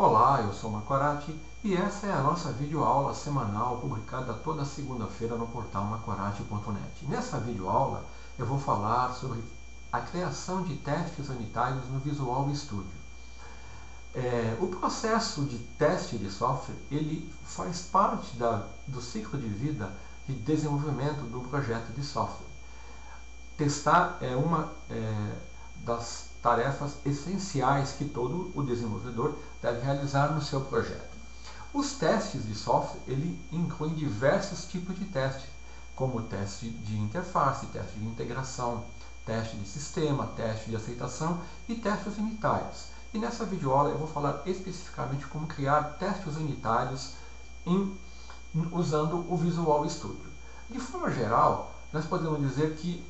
Olá, eu sou Macorati e essa é a nossa videoaula semanal publicada toda segunda-feira no portal macorati.net. Nessa videoaula eu vou falar sobre a criação de testes unitários no Visual Studio. O processo de teste de software ele faz parte do ciclo de vida de desenvolvimento do projeto de software. Testar é uma das tarefas essenciais que todo o desenvolvedor deve realizar no seu projeto. Os testes de software ele incluem diversos tipos de teste, como teste de interface, teste de integração, teste de sistema, teste de aceitação e testes unitários. E nessa videoaula eu vou falar especificamente como criar testes unitários usando o Visual Studio. De forma geral, nós podemos dizer que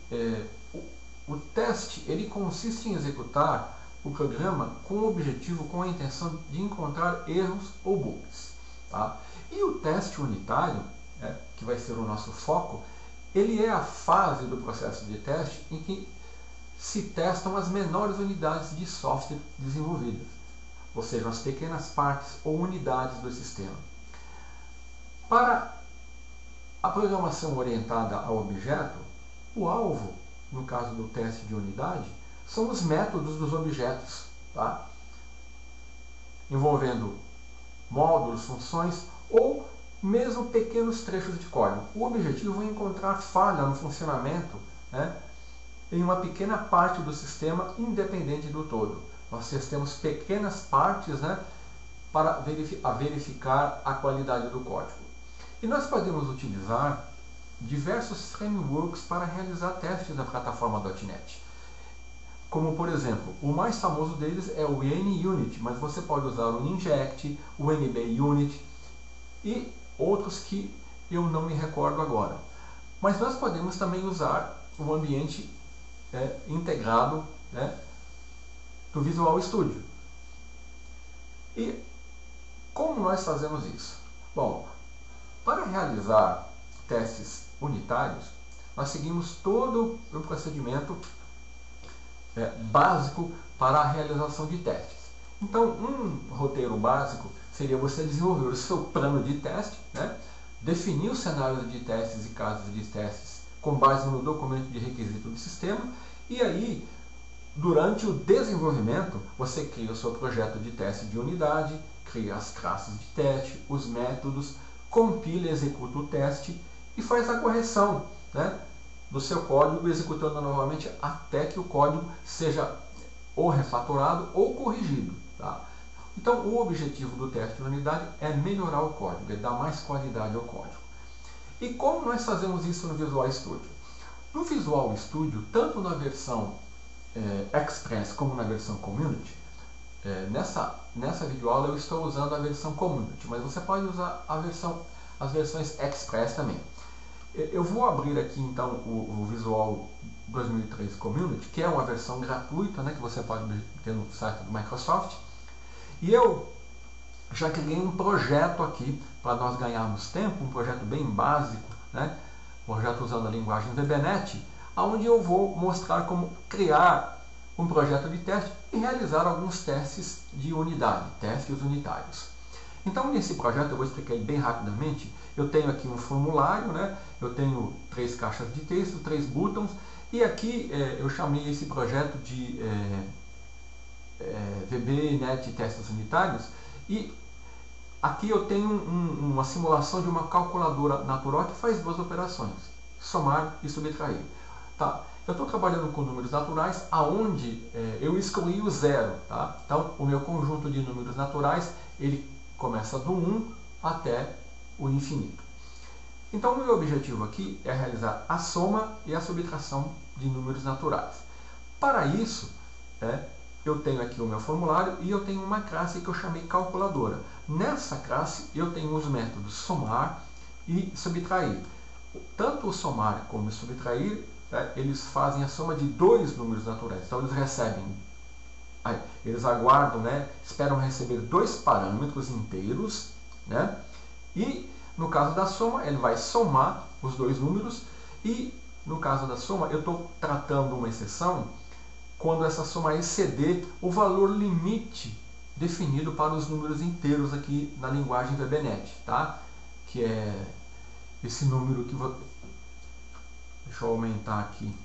o teste ele consiste em executar o programa com o objetivo, com a intenção de encontrar erros ou bugs. Tá? E o teste unitário, que vai ser o nosso foco, ele é a fase do processo de teste em que se testam as menores unidades de software desenvolvidas, ou seja, as pequenas partes ou unidades do sistema. Para a programação orientada ao objeto, o alvo, no caso do teste de unidade, são os métodos dos objetos, tá? Envolvendo módulos, funções ou mesmo pequenos trechos de código. O objetivo é encontrar falha no funcionamento, em uma pequena parte do sistema independente do todo. Nós temos pequenas partes, para verificar a qualidade do código. E nós podemos utilizar diversos frameworks para realizar testes na plataforma .NET. Como, por exemplo, o mais famoso deles é o NUnit, mas você pode usar o Ninject, o NBUnit e outros que eu não me recordo agora. Mas nós podemos também usar o ambiente integrado do Visual Studio. E como nós fazemos isso? Bom, para realizar testes unitários, nós seguimos todo o procedimento básico para a realização de testes. Então, um roteiro básico seria você desenvolver o seu plano de teste, definir os cenários de testes e casos de testes com base no documento de requisito do sistema, e aí, durante o desenvolvimento, você cria o seu projeto de teste de unidade, cria as classes de teste, os métodos, compila e executa o teste e faz a correção do seu código, executando novamente até que o código seja ou refatorado ou corrigido. Tá? Então, o objetivo do teste de unidade é melhorar o código, é dar mais qualidade ao código. E como nós fazemos isso no Visual Studio? No Visual Studio, tanto na versão Express como na versão Community, nessa videoaula eu estou usando a versão Community, mas você pode usar as versões Express também. Eu vou abrir aqui então o Visual 2003 Community, que é uma versão gratuita, que você pode ter no site do Microsoft. E eu já criei um projeto aqui para nós ganharmos tempo, um projeto bem básico, projeto usando a linguagem VBNet, onde eu vou mostrar como criar um projeto de teste e realizar alguns testes de unidade, testes unitários. Então, nesse projeto, eu vou explicar bem rapidamente. Eu tenho aqui um formulário, eu tenho 3 caixas de texto, 3 buttons, e aqui eu chamei esse projeto de VBNet Testes Unitários, e aqui eu tenho uma simulação de uma calculadora natural que faz 2 operações, somar e subtrair. Tá? Eu estou trabalhando com números naturais, aonde eu excluí o zero. Tá? Então, o meu conjunto de números naturais, ele começa do 1 até o infinito. Então, o meu objetivo aqui é realizar a soma e a subtração de números naturais. Para isso, eu tenho aqui o meu formulário e eu tenho uma classe que eu chamei calculadora. Nessa classe, eu tenho os métodos somar e subtrair. Tanto o somar como o subtrair, eles fazem a soma de 2 números naturais. Então, eles recebem, eles aguardam, esperam receber 2 parâmetros inteiros, e no caso da soma, ele vai somar os 2 números, e no caso da soma, eu estou tratando uma exceção quando essa soma exceder o valor limite definido para os números inteiros aqui na linguagem VBNet, tá? Que é esse número que vou... Deixa eu aumentar aqui.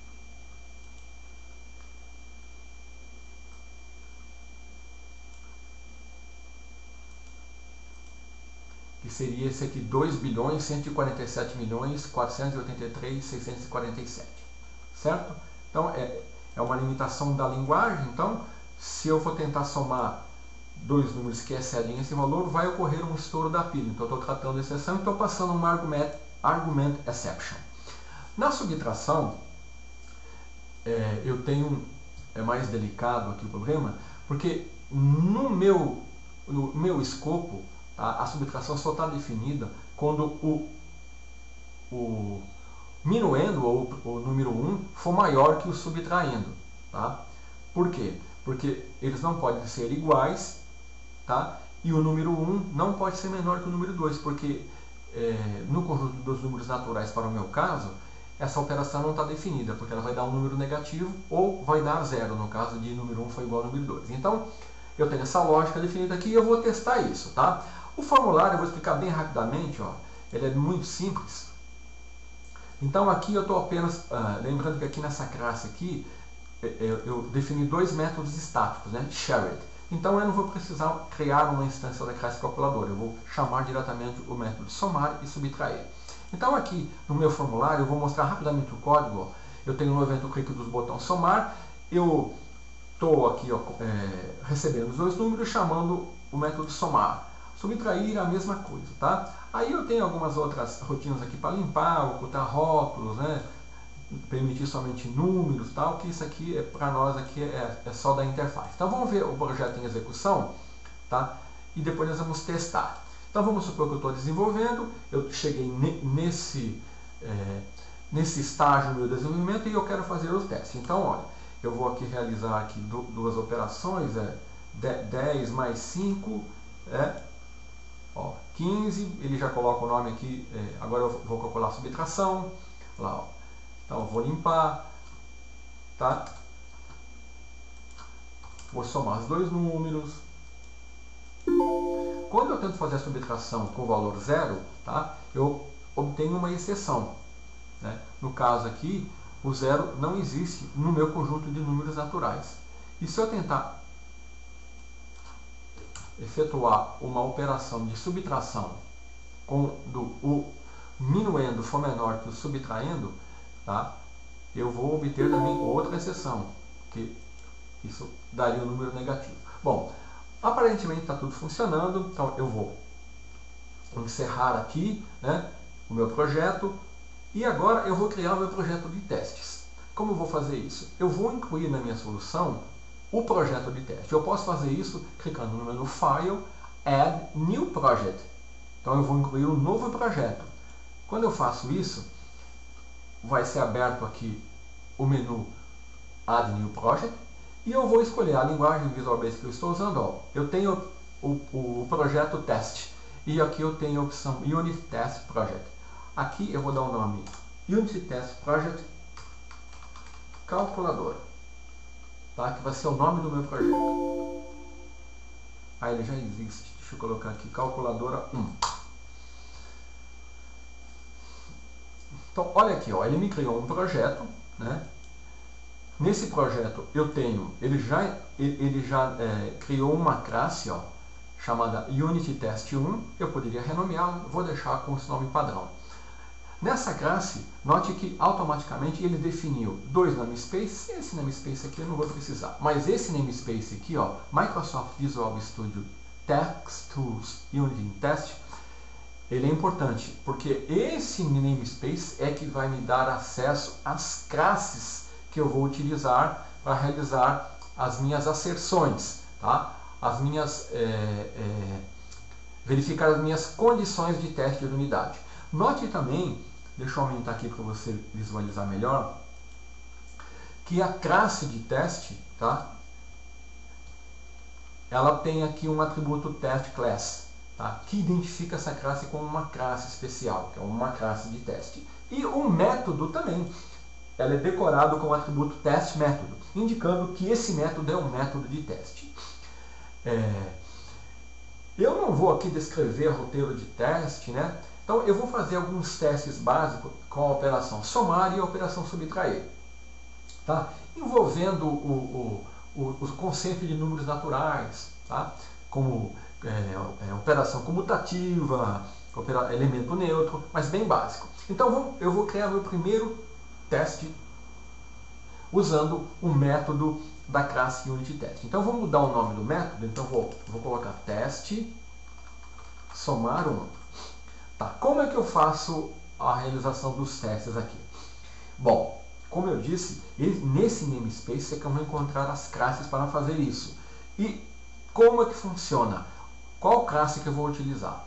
Que seria esse aqui, 2.147.483.647, certo? Então, é uma limitação da linguagem. Então, se eu for tentar somar dois números que excedem esse valor, vai ocorrer um estouro da pilha. Então, eu estou tratando de exceção e estou passando um argument exception. Na subtração, eu tenho, é mais delicado aqui o problema, porque no meu escopo, a subtração só está definida quando o minuendo, ou o número 1, for maior que o subtraindo. Tá? Por quê? Porque eles não podem ser iguais, tá? E o número 1 não pode ser menor que o número 2, porque no conjunto dos números naturais, para o meu caso, essa operação não está definida, porque ela vai dar um número negativo ou vai dar 0, no caso de número 1 foi igual ao número 2. Então, eu tenho essa lógica definida aqui e eu vou testar isso. Tá? O formulário eu vou explicar bem rapidamente, ó. Ele é muito simples. Então aqui eu estou apenas, lembrando que aqui nessa classe aqui, eu defini dois métodos estáticos, né? Shared. Então eu não vou precisar criar uma instância da classe calculadora, eu vou chamar diretamente o método somar e subtrair. Então aqui no meu formulário eu vou mostrar rapidamente o código. Ó. Eu tenho no evento clique dos botões somar, eu estou aqui recebendo os dois números, chamando o método somar. Subtrair a mesma coisa, tá? Aí eu tenho algumas outras rotinas aqui para limpar, ocultar rótulos, né? Permitir somente números, tal, que isso aqui para nós aqui é só da interface. Então vamos ver o projeto em execução, tá? E depois nós vamos testar. Então vamos supor que eu estou desenvolvendo, eu cheguei nesse estágio do meu desenvolvimento e eu quero fazer os testes. Então, olha, eu vou aqui realizar aqui duas operações, 10 mais 5, 15, ele já coloca o nome aqui, agora eu vou calcular a subtração, lá, ó. Então eu vou limpar, tá? Vou somar os dois números. Quando eu tento fazer a subtração com o valor 0, tá? Eu obtenho uma exceção, né? No caso aqui, o 0 não existe no meu conjunto de números naturais. E se eu tentar efetuar uma operação de subtração quando o minuendo for menor que o subtraindo, tá? Eu vou obter também outra exceção, que isso daria um número negativo. Bom, aparentemente está tudo funcionando, então eu vou encerrar aqui, né, o meu projeto e agora eu vou criar o meu projeto de testes. Como eu vou fazer isso? Eu vou incluir na minha solução o projeto de teste. Eu posso fazer isso clicando no menu File, Add New Project. Então eu vou incluir um novo projeto. Quando eu faço isso, vai ser aberto aqui o menu Add New Project e eu vou escolher a linguagem Visual Basic que eu estou usando. Ó. Eu tenho o projeto Test e aqui eu tenho a opção Unit Test Project. Aqui eu vou dar o nome Unit Test Project Calculadora, tá? Que vai ser o nome do meu projeto. Ah, ele já existe. Deixa eu colocar aqui Calculadora 1. Então, olha aqui, ó, ele me criou um projeto, né? Nesse projeto eu tenho, ele já criou uma classe, ó, chamada Unity Test 1. Eu poderia renomeá-la, vou deixar com esse nome padrão. Nessa classe, note que automaticamente ele definiu dois namespaces. Esse namespace aqui eu não vou precisar, mas esse namespace aqui, ó, Microsoft Visual Studio Text Tools Unity Test, ele é importante, porque esse namespace é que vai me dar acesso às classes que eu vou utilizar para realizar as minhas asserções, tá? As minhas, verificar as minhas condições de teste de unidade. Note também, deixa eu aumentar aqui para você visualizar melhor, que a classe de teste, tá? Ela tem aqui um atributo test class, tá? Que identifica essa classe como uma classe especial, que é uma classe de teste. E o método também, ela é decorado com o atributo test método, indicando que esse método é um método de teste. Eu não vou aqui descrever roteiro de teste, né? Então eu vou fazer alguns testes básicos com a operação somar e a operação subtrair, tá? Envolvendo o conceito de números naturais, tá? Como operação comutativa, elemento neutro, mas bem básico. Então eu vou criar meu primeiro teste usando o método da classe UnitTest. Então vou mudar o nome do método, então vou colocar teste somar 1. Tá, como é que eu faço a realização dos testes aqui? Bom, como eu disse, nesse namespace você vai encontrar as classes para fazer isso. E como é que funciona? Qual classe que eu vou utilizar?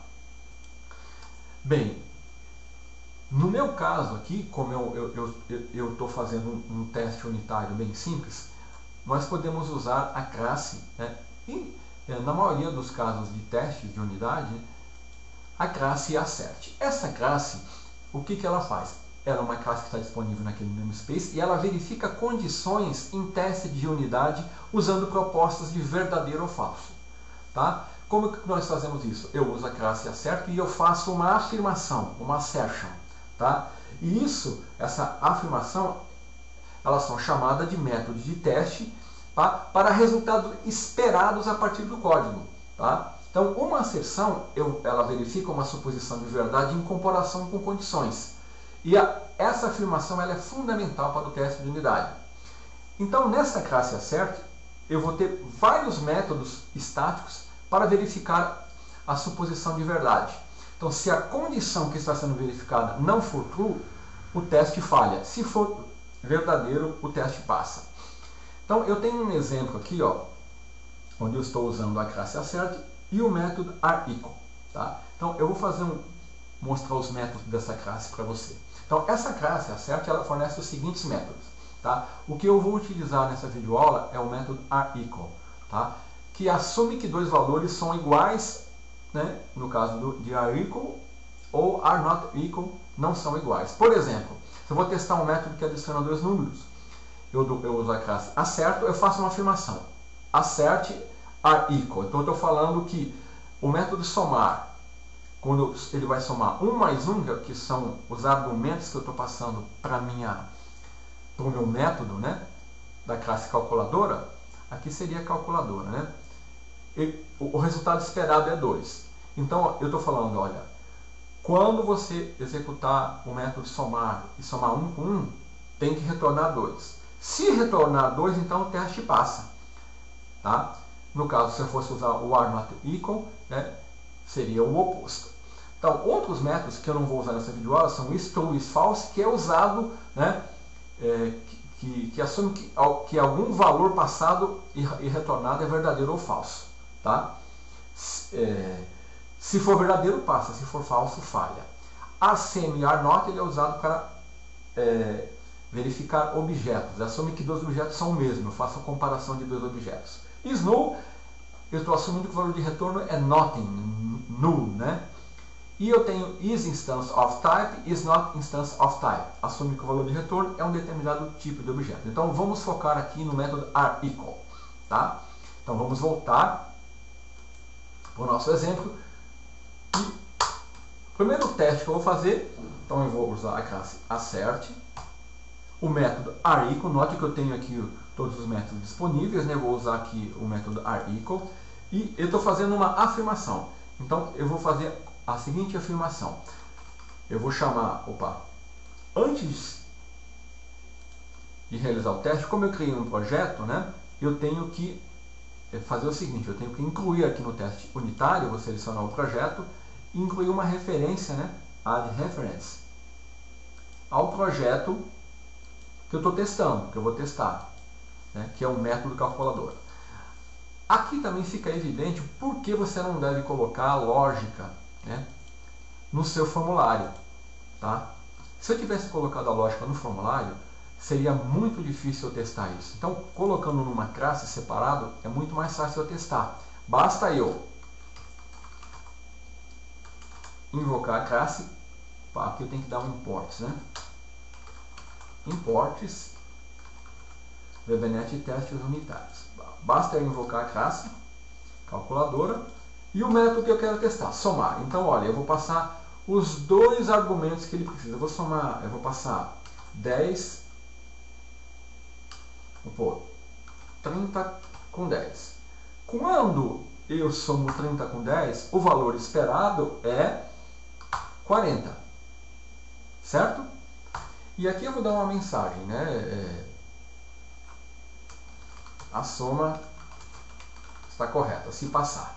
Bem, no meu caso aqui, como eu estou fazendo um teste unitário bem simples, nós podemos usar a classe, né? E na maioria dos casos de testes de unidade, a classe acerte. Essa classe, o que ela faz? Ela é uma classe que está disponível naquele namespace e ela verifica condições em teste de unidade usando propostas de verdadeiro ou falso. Tá? Como que nós fazemos isso? Eu uso a classe acerte e eu faço uma afirmação, uma assertion. Tá? E essa afirmação, elas são chamadas de métodos de teste, tá? Para resultados esperados a partir do código. Tá? Então, uma asserção, ela verifica uma suposição de verdade em comparação com condições. E essa afirmação ela é fundamental para o teste de unidade. Então, nessa classe assert, eu vou ter vários métodos estáticos para verificar a suposição de verdade. Então, se a condição que está sendo verificada não for true, o teste falha. Se for verdadeiro, o teste passa. Então, eu tenho um exemplo aqui, ó, onde eu estou usando a classe assert e o método arequal. Tá? Então, eu vou mostrar os métodos dessa classe para você. Então, essa classe assert, ela fornece os seguintes métodos. Tá? O que eu vou utilizar nessa videoaula é o método arequal, tá? Que assume que dois valores são iguais, né? No caso de arequal ou are not equal, não são iguais. Por exemplo, se eu vou testar um método que adiciona dois números, eu uso a classe assert, eu faço uma afirmação. Assert arequal. Então, eu estou falando que o método somar, quando ele vai somar 1 mais 1, que são os argumentos que eu estou passando para o meu método, né, da classe calculadora, aqui seria a calculadora, né? O resultado esperado é 2. Então, eu estou falando, olha, quando você executar o método somar e somar 1 com 1, tem que retornar 2. Se retornar 2, então o teste passa. Tá? No caso, se eu fosse usar o are not equal, né, seria o oposto. Então, outros métodos que eu não vou usar nessa videoaula são is true, is false, que é usado, né, que assume que algum valor passado e retornado é verdadeiro ou falso. Tá? Se for verdadeiro, passa. Se for falso, falha. Assem e are not, ele é usado para verificar objetos. Assume que dois objetos são o mesmo. Eu faço a comparação de dois objetos. Is null, eu estou assumindo que o valor de retorno é nothing, null, né? E eu tenho is instance of type, is not instance of type. Assume que o valor de retorno é um determinado tipo de objeto. Então vamos focar aqui no método arequal. Tá? Então vamos voltar para o nosso exemplo. E o primeiro teste que eu vou fazer, então eu vou usar a classe assert, o método arequal. Note que eu tenho aqui todos os métodos disponíveis, né? Eu vou usar aqui o método arequal e eu estou fazendo uma afirmação. Então eu vou fazer a seguinte afirmação. Eu vou chamar, antes de realizar o teste, como eu criei um projeto, né? Eu tenho que fazer o seguinte, eu tenho que incluir aqui no teste unitário, eu vou selecionar o projeto e incluir uma referência, né? Add reference ao projeto que eu estou testando, que eu vou testar, né? Que é um método calculador. Aqui também fica evidente por que você não deve colocar a lógica, né, no seu formulário. Tá? Se eu tivesse colocado a lógica no formulário, seria muito difícil eu testar isso. Então, colocando numa classe separado, é muito mais fácil eu testar. Basta eu invocar a classe, aqui eu tenho que dar um imports, né? Imports VBNet testes unitários. Basta eu invocar a classe calculadora. E o método que eu quero testar, somar. Então, olha, eu vou passar os dois argumentos que ele precisa. Eu vou somar, eu vou passar 10, vou pôr 30 com 10. Quando eu somo 30 com 10, o valor esperado é 40. Certo? E aqui eu vou dar uma mensagem, né? A soma está correta, se passar.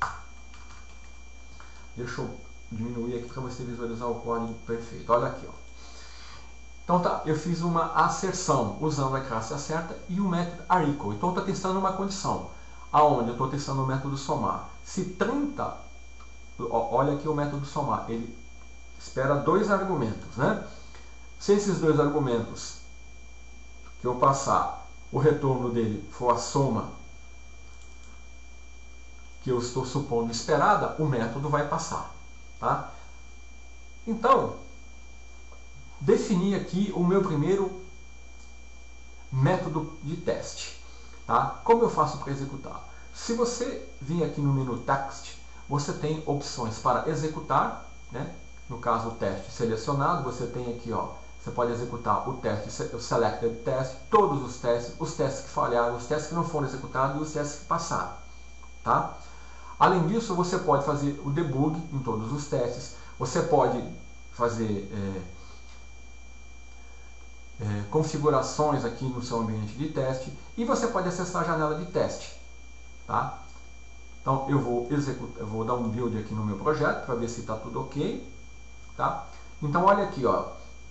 Deixa eu diminuir aqui para você visualizar o código perfeito. Olha aqui, ó. Então tá, eu fiz uma asserção usando a classe acerta e o método arIQUAL. Então eu estou testando uma condição, aonde eu estou testando o método somar. Se 30, olha aqui o método somar, ele espera dois argumentos, né? Se esses dois argumentos que eu passar, o retorno dele for a soma que eu estou supondo esperada, o método vai passar. Tá? Então, defini aqui o meu primeiro método de teste. Tá? Como eu faço para executar? Se você vir aqui no menu Text, você tem opções para executar, né? No caso o teste selecionado, você tem aqui, ó, você pode executar o teste, o Selected Test, todos os testes que falharam, os testes que não foram executados e os testes que passaram. Tá? Além disso, você pode fazer o debug em todos os testes, você pode fazer configurações aqui no seu ambiente de teste e você pode acessar a janela de teste. Tá? Então eu vou dar um build aqui no meu projeto para ver se está tudo ok. Tá? Então olha aqui, ó.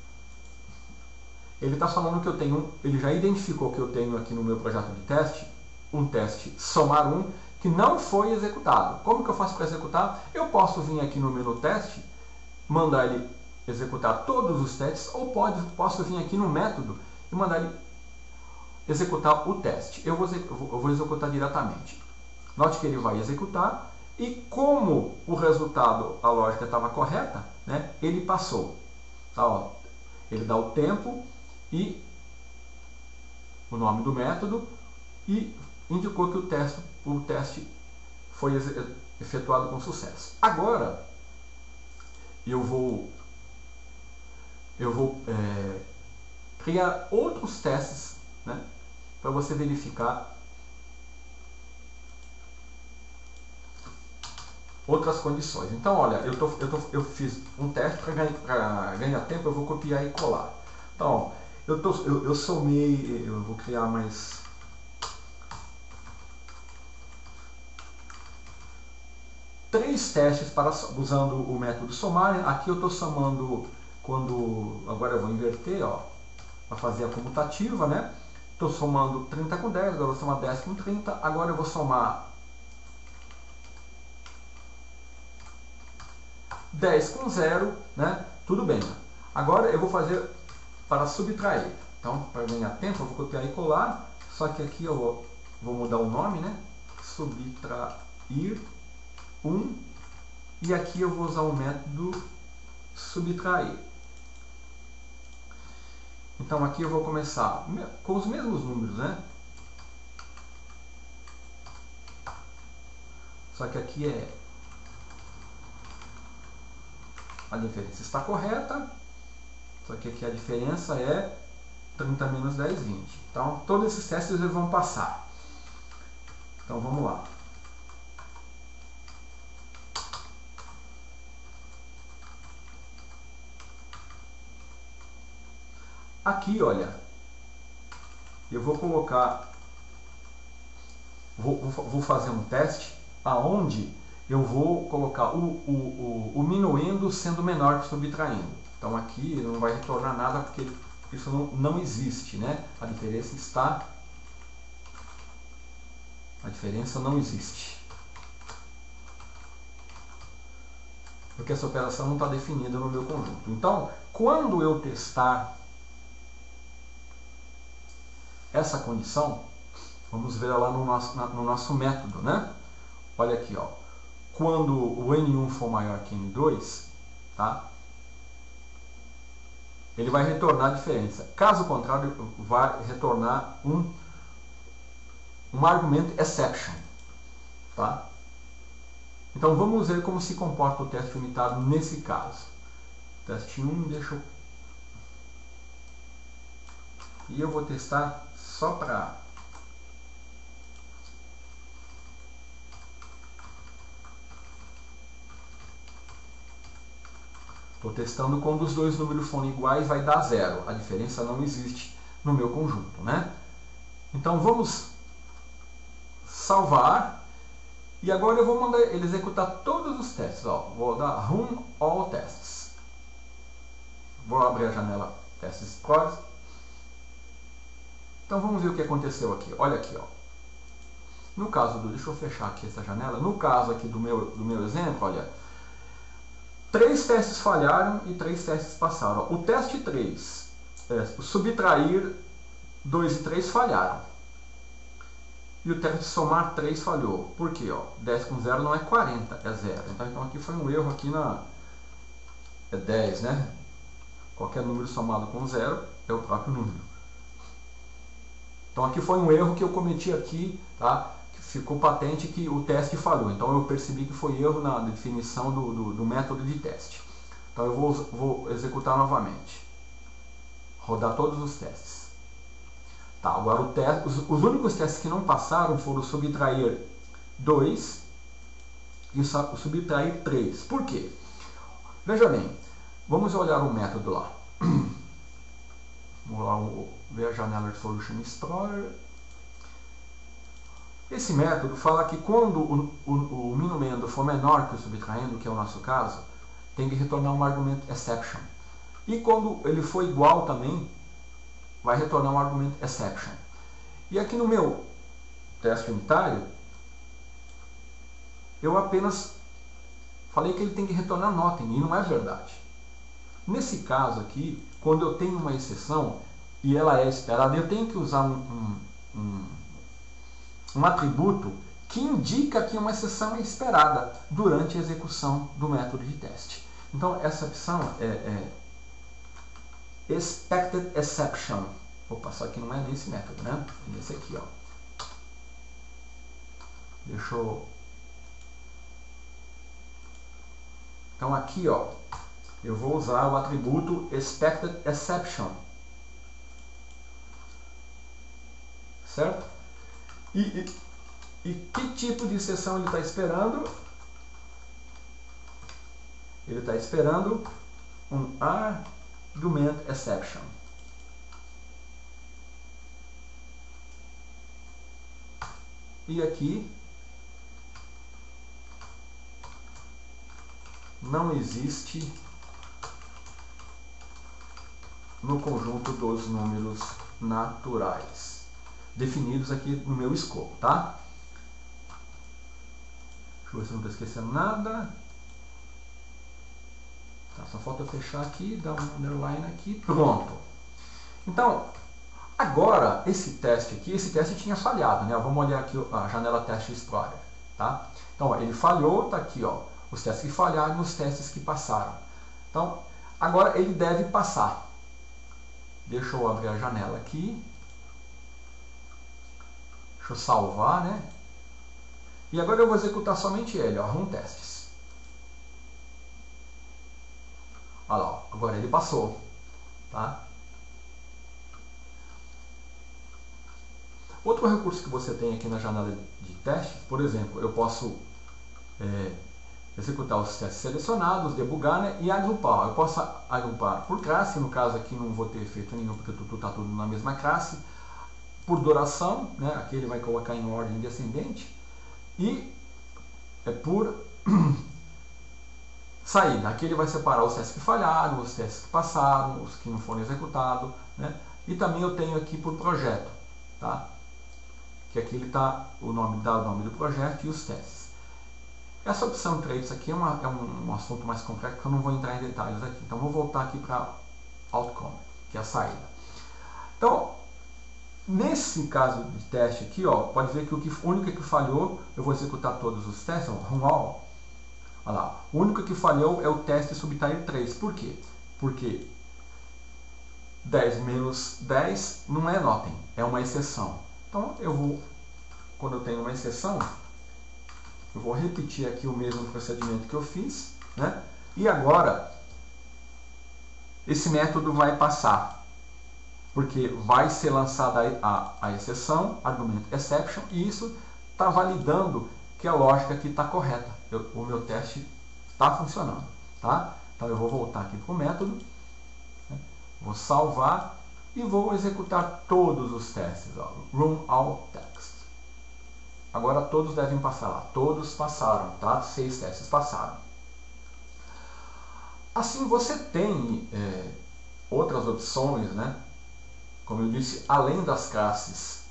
Ele está falando que eu tenho, ele já identificou que eu tenho aqui no meu projeto de teste um teste somar1 que não foi executado. Como que eu faço para executar? Eu posso vir aqui no menu teste, mandar ele executar todos os testes, ou posso vir aqui no método e mandar ele executar o teste. Eu vou executar diretamente. Note que ele vai executar e como o resultado, a lógica estava correta, né, ele passou. Tá, ó, ele dá o tempo e o nome do método e indicou que o teste foi efetuado com sucesso. Agora eu vou criar outros testes, né, para você verificar outras condições. Então, olha, eu fiz um teste para ganhar tempo, eu vou copiar e colar. Então, eu somei, eu vou criar mais 3 testes usando o método somar. Aqui eu estou somando agora eu vou inverter, ó, para fazer a comutativa, né? Estou somando 30 com 10, agora eu vou somar 10 com 30, agora eu vou somar 10 com 0, né? Tudo bem. Agora eu vou fazer para subtrair. Então, para ganhar tempo, eu vou copiar e colar, só que aqui eu vou mudar o nome, né? Subtrair 1, e aqui eu vou usar o método subtrair. Então aqui eu vou começar com os mesmos números, né? Só que aqui a diferença está correta, só que aqui a diferença é 30 menos 10, 20. Então todos esses testes eles vão passar. Então vamos lá. Aqui, olha, eu vou colocar, vou fazer um teste aonde eu vou colocar o minuindo sendo menor que o subtraindo. Então aqui ele não vai retornar nada porque isso não existe, né? A diferença não existe. Porque essa operação não está definida no meu conjunto. Então, quando eu testar essa condição, vamos ver lá no nosso método, né? Olha aqui, ó. Quando o N1 for maior que N2, tá? Ele vai retornar a diferença. Caso contrário, vai retornar um argumento exception, tá? Então vamos ver como se comporta o teste unitário nesse caso. Teste 1, deixa eu... E eu vou testar só para... Estou testando quando os dois números forem iguais, vai dar 0. A diferença não existe no meu conjunto, né? Então vamos salvar. E agora eu vou mandar ele executar todos os testes. Ó, vou dar Run All Tests. Vou abrir a janela Test Explorer. Então vamos ver o que aconteceu aqui. Olha aqui, ó. No caso do... Deixa eu fechar aqui essa janela. No caso aqui do meu exemplo, olha... 3 testes falharam e 3 testes passaram. O teste 3, subtrair 2 e 3 falharam. E o teste somar 3 falhou. Por quê? Ó, 10 com 0 não é 40, é 0. Então aqui foi um erro aqui na... É 10, né? Qualquer número somado com 0 é o próprio número. Então aqui foi um erro que eu cometi aqui, tá? Ficou patente que o teste falhou. Então eu percebi que foi erro na definição do método de teste. Então eu vou executar novamente. Rodar todos os testes. Tá, agora os únicos testes que não passaram foram o subtrair 2 e o subtrair 3. Por quê? Veja bem, vamos olhar o método lá. Vamos lá ver a janela de Solution Explorer. Esse método fala que quando o minuendo for menor que o subtraindo, que é o nosso caso, tem que retornar um argumento exception. E quando ele for igual também, vai retornar um argumento exception. E aqui no meu teste unitário, eu apenas falei que ele tem que retornar nothing, e não é verdade. Nesse caso aqui, quando eu tenho uma exceção e ela é esperada, eu tenho que usar um atributo que indica que uma exceção é esperada durante a execução do método de teste. Então, essa opção é Expected Exception. Opa, só que não é nesse método, né? É nesse aqui, ó. Deixa eu... Então, aqui, ó, eu vou usar o atributo Expected Exception. Certo? E que tipo de exceção ele está esperando? Ele está esperando um argument exception. E aqui não existe no conjunto dos números naturais definidos aqui no meu escopo, tá? Deixa eu ver se eu não estou esquecendo nada. Tá, só falta eu fechar aqui, dar um underline aqui, pronto. Então, agora, esse teste tinha falhado, né? Vamos olhar aqui a janela Test Explorer, tá? Então, ó, ele falhou, tá aqui, ó, os testes que falharam e os testes que passaram. Então, agora ele deve passar. Deixa eu abrir a janela aqui. Deixa eu salvar, né? E agora eu vou executar somente ele, ó, Run Tests. Olha lá, ó, agora ele passou, tá? Outro recurso que você tem aqui na janela de testes, por exemplo, eu posso executar os testes selecionados, debugar, né, e agrupar. Eu posso agrupar por classe, no caso aqui não vou ter efeito nenhum porque está tudo na mesma classe. Por duração, né, aqui ele vai colocar em ordem descendente. E por saída, aqui ele vai separar os testes que falharam, os testes que passaram, os que não foram executados, né? E também eu tenho aqui por projeto, tá? Que aqui ele está o nome do projeto e os testes. Essa opção traits aqui é um assunto mais complexo que eu não vou entrar em detalhes aqui. Então vou voltar aqui para outcome, que é a saída. Então, nesse caso de teste aqui, ó, pode ver que o único que falhou, eu vou executar todos os testes, ó, run all. Olha lá, o único que falhou é o teste subtrair 3. Por quê? Porque 10 menos 10 não é nothing, é uma exceção. Então, quando eu tenho uma exceção, Eu vou repetir aqui o mesmo procedimento que eu fiz, né? E agora esse método vai passar, porque vai ser lançada a exceção, argumento exception, e isso está validando que a lógica aqui está correta. O meu teste está funcionando, tá? Então eu vou voltar aqui para o método, né? Vou salvar e vou executar todos os testes. Ó. Run all text. Agora todos devem passar lá. Todos passaram, tá? 6 testes passaram. Assim você tem outras opções, né? Como eu disse, além das classes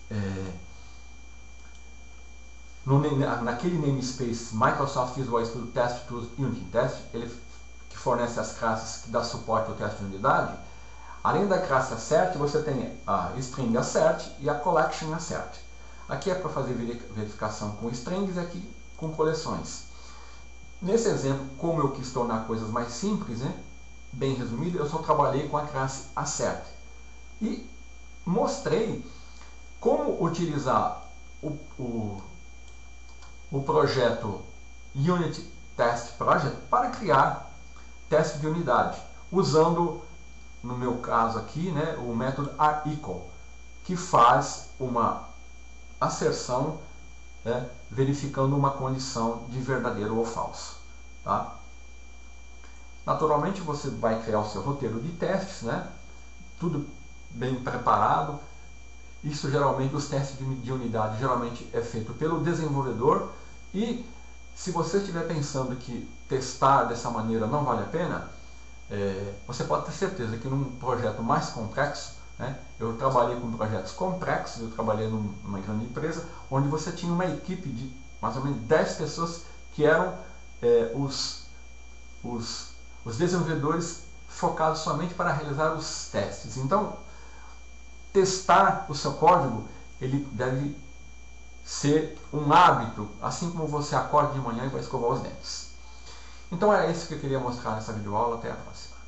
naquele namespace Microsoft Visual Studio Test Tools Unity Test, ele que fornece as classes que dá suporte ao teste de unidade. Além da classe assert, você tem a string assert e a collection assert. Aqui é para fazer verificação com strings e aqui com coleções. Nesse exemplo, como eu quis tornar coisas mais simples, né, bem resumido, eu só trabalhei com a classe assert. E mostrei como utilizar o projeto Unity Test Project para criar teste de unidade, usando, no meu caso aqui, né, o método arEqual, que faz uma asserção, né, verificando uma condição de verdadeiro ou falso. Tá? Naturalmente você vai criar o seu roteiro de testes, né, tudo bem preparado. Isso geralmente, os testes de unidade geralmente é feito pelo desenvolvedor, e se você estiver pensando que testar dessa maneira não vale a pena, você pode ter certeza que num projeto mais complexo, né, eu trabalhei com projetos complexos, eu trabalhei numa grande empresa, onde você tinha uma equipe de mais ou menos 10 pessoas que eram os desenvolvedores focados somente para realizar os testes. Então, testar o seu código, ele deve ser um hábito, assim como você acorda de manhã e vai escovar os dentes. Então era isso que eu queria mostrar nessa videoaula. Até a próxima.